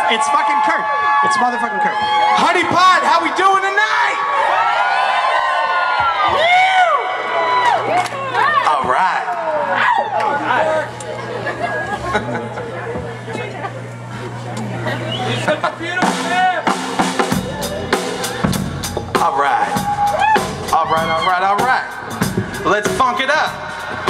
It's fucking Kurt. It's motherfucking Kurt. Honey Pot, how we doing tonight? All right. All right. All right, all right, all right. Let's funk it up.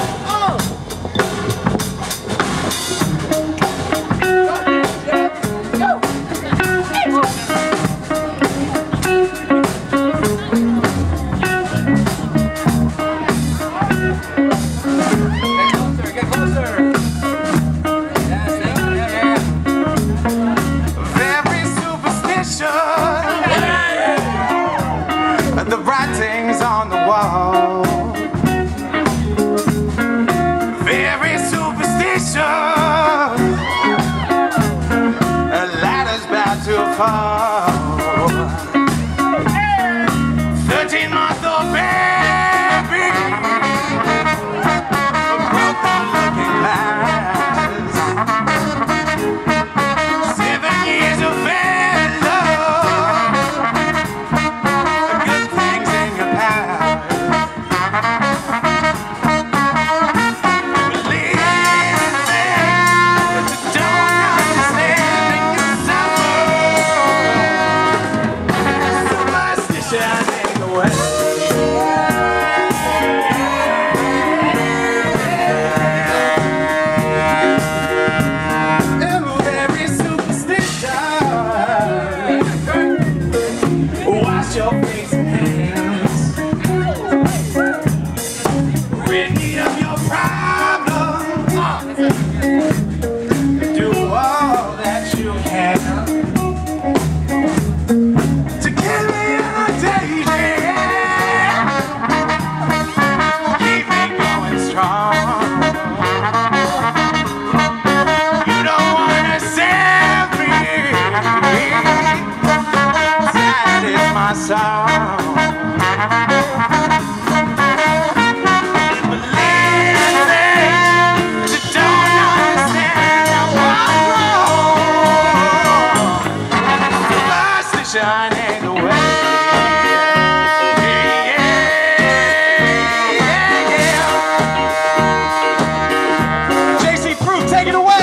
Very superstition. The writings on the wall. Very superstition. A ladder's about to fall. 13-month-old baby, a broken-looking eyes. 7 years of bad love, good things in your past. Believe me, but you don't understand and you suffer. Superstition ain't the way. Very superstition. Wash your face and hands. Rid me of your problems. Do all that you can to keep me entertained. Keep me going strong. You don't wanna set me. That is my song. Believe me, you don't understand what's wrong. Superstition ain't the way. Yeah, yeah, yeah. JC Proof, take it away.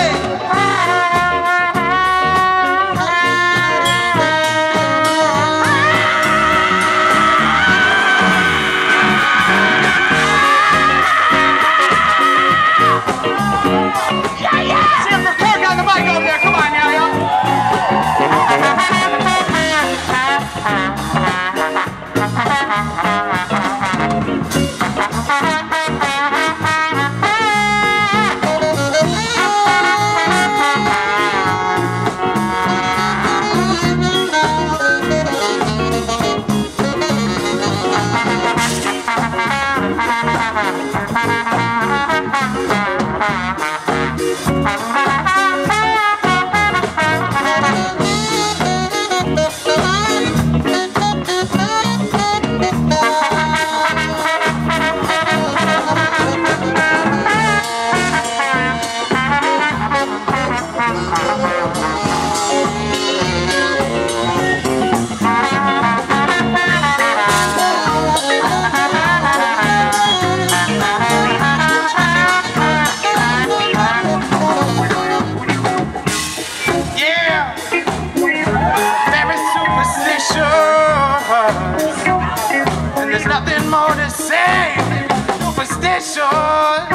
And there's nothing more to say. Superstition.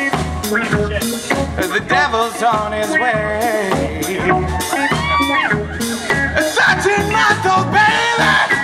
The devil's on his way. A 13-month-old baby.